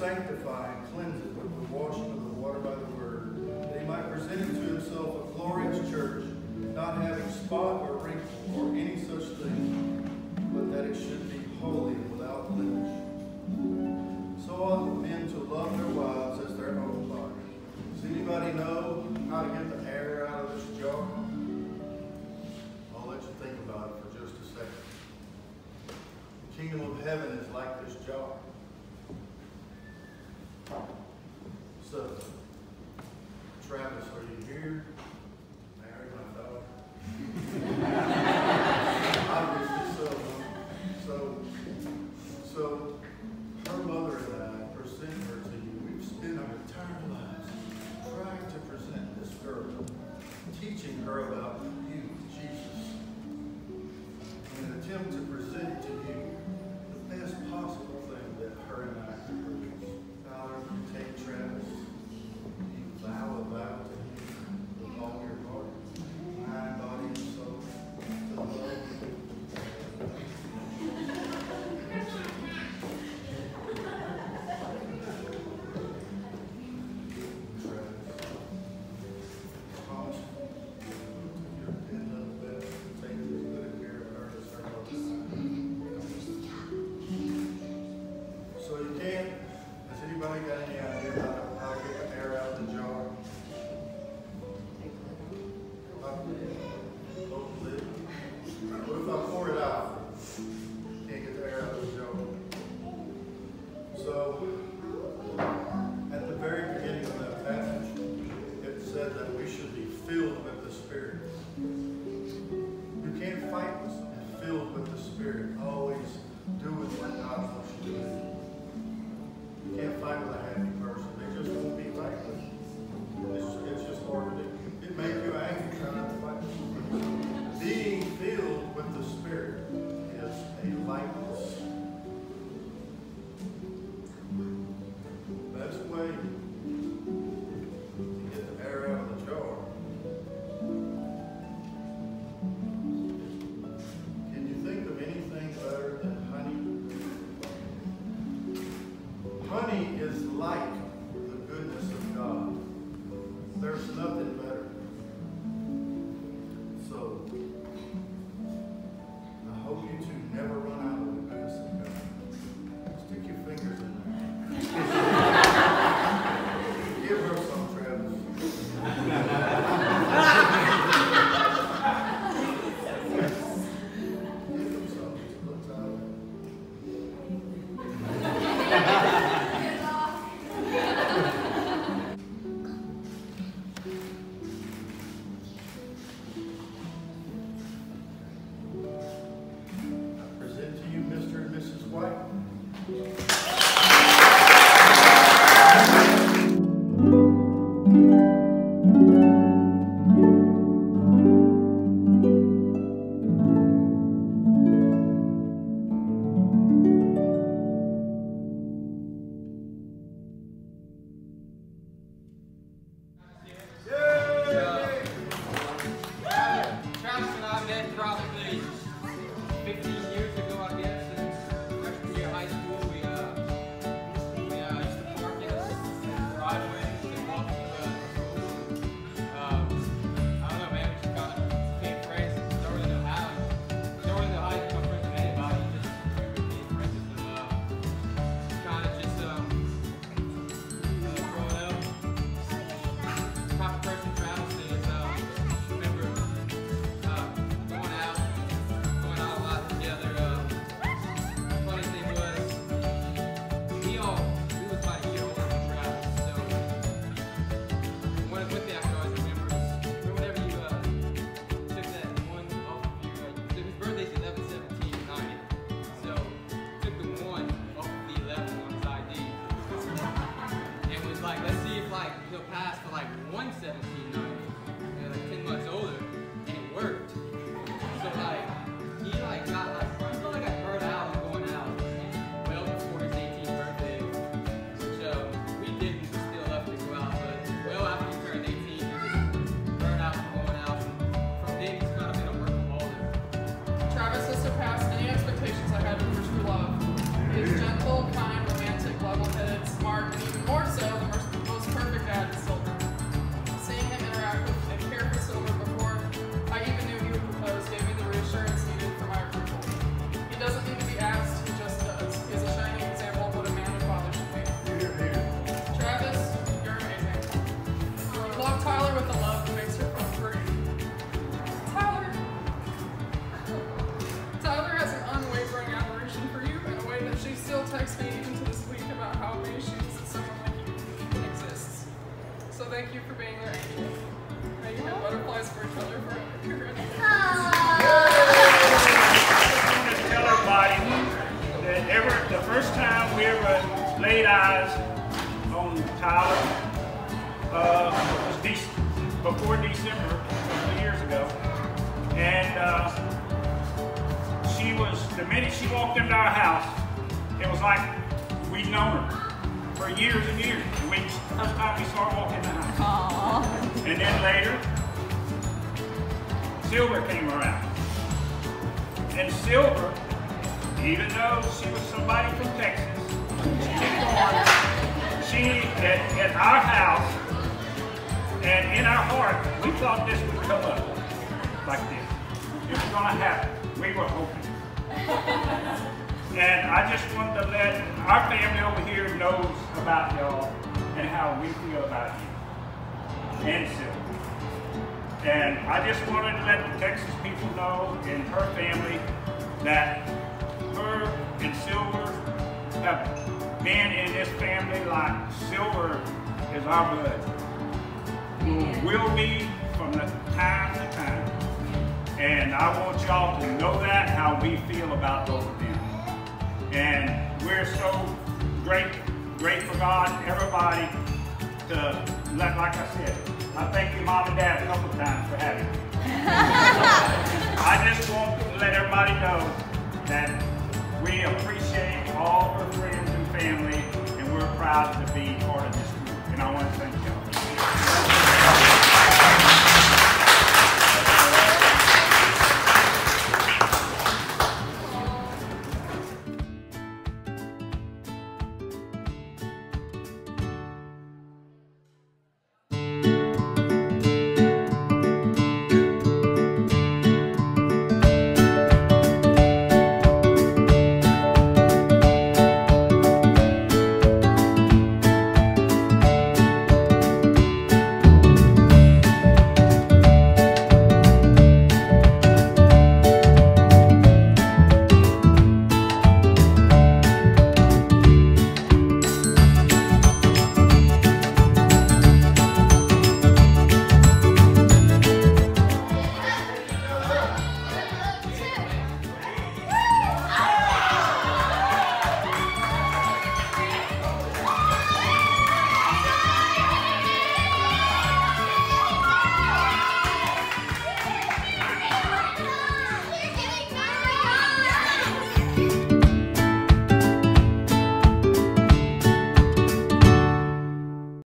sanctify and cleanse it with the washing of the water by the word, that he might present it to himself a glorious church, not having spot or wrinkle or any such thing, but that it should be holy and without blemish. So ought men to love their wives as their own body. Does anybody know how to get the air out of this jar? I'll let you think about it for just a second. The kingdom of heaven is like this jar. So, Travis, are you here? Mary, my daughter. Obviously so her mother and I present her to you. We've spent our entire lives trying to present this girl, teaching her about you, Jesus, in an attempt to present to you the best possible thing that her and I can produce. Father, you take Travis, you vow a vow to him with all your heart, mind, body, and soul, to love him. He's gentle, kind, romantic, level-headed, smart, thank you for being their angel. May you have butterflies for each other forever. Congratulations. I want to tell everybody that the first time we ever laid eyes on Tyler was before December, a couple years ago. And the minute she walked into our house, it was like we'd known her for years and years. The first time we saw her walk in the house. Aww. And then later, Silver came around. And Silver, even though she was somebody from Texas, she at our house and in our heart, we thought this would come up like this. It was going to happen. We were hoping. And I just wanted to let our family over here knows about y'all and how we feel about you and Silver. And I just wanted to let the Texas people know and her family that her and Silver have been in this family like Silver is our blood. Will be from the time to time. And I want y'all to know that, how we feel about both of them. And we're so grateful God, everybody, like I said, I thank you, Mom and Dad, a couple of times for having me. I just want to let everybody know that we appreciate all of our friends and family, and we're proud to be part of this group. And I want to thank y'all.